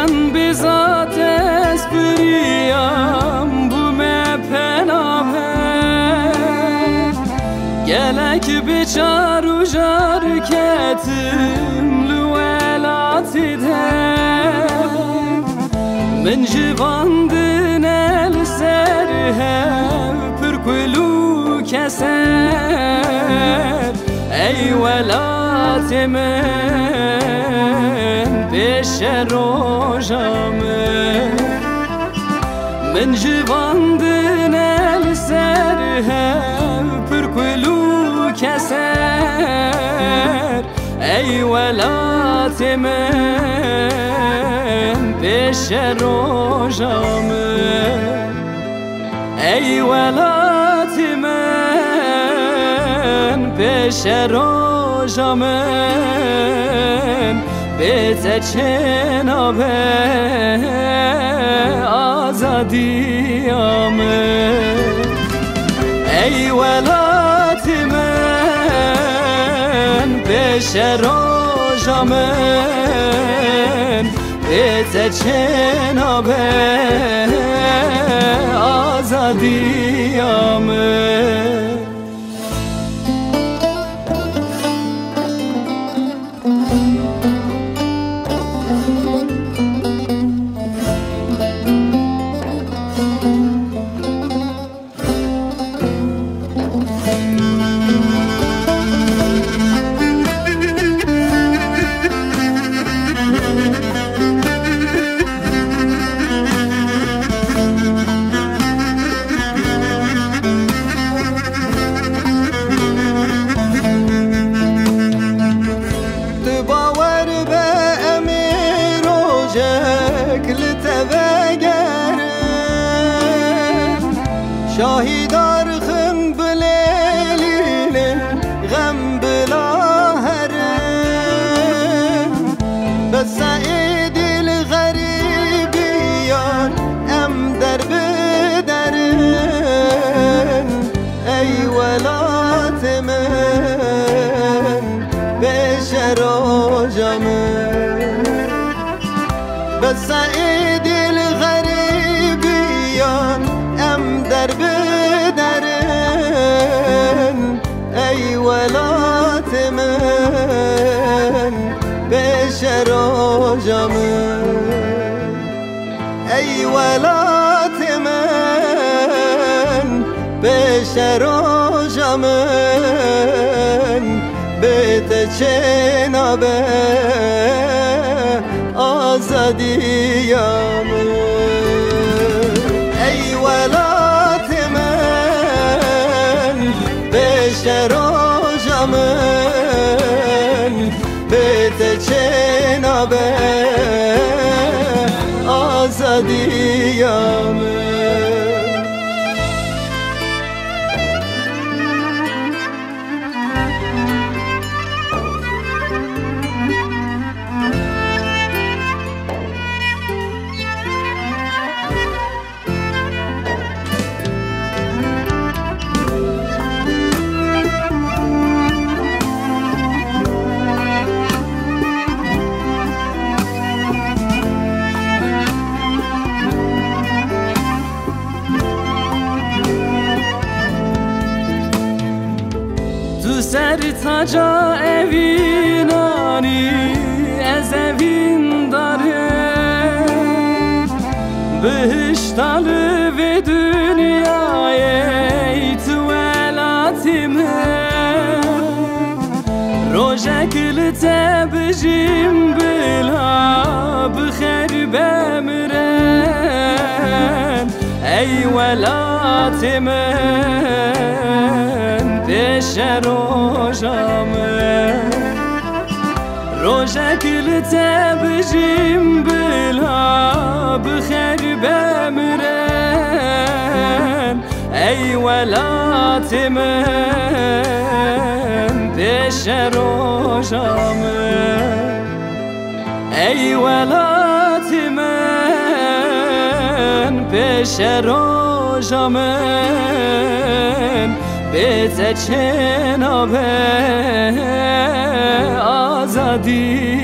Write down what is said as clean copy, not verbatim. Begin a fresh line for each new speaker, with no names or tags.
من بذات اسپریم بومه پناهه گلک بچار و جار کتم لولاتی ده من جواندن السر هم پرکلو کسر ای ولات من پیش روزامه من جواندن السر هم پرکلو کسر ای ولات من پیش روزامه ای ولات من پیش روزامه بیت چنابه آزادیامه ای ولات من پیش روزامه بیت چنابه آزادیامه
شاهدار خن بلیل غم بلاهر بس سعید الغریبیان ام در بدرن ای ولات من پیش روزامه بس سعید الغریبیان ام در بدرن ای ولات من پیش روزامه ای ولات من پیش روزامه بیت چنابه آزادیامه ای ولات من پیش روزامه بیت چنابه آزادیامه
سر تاجا اوینانی از اوین داره بهشتاlı ve dünyayı tuvalatime روژکل تبجیم بلا بخیر بمرن ای ولات من پیش روزامه روژکل تبجیم بلا بخیر بمرن ای ولات من پیش روزامه ای ولات من پیش روزامه بیت چنابه آزادی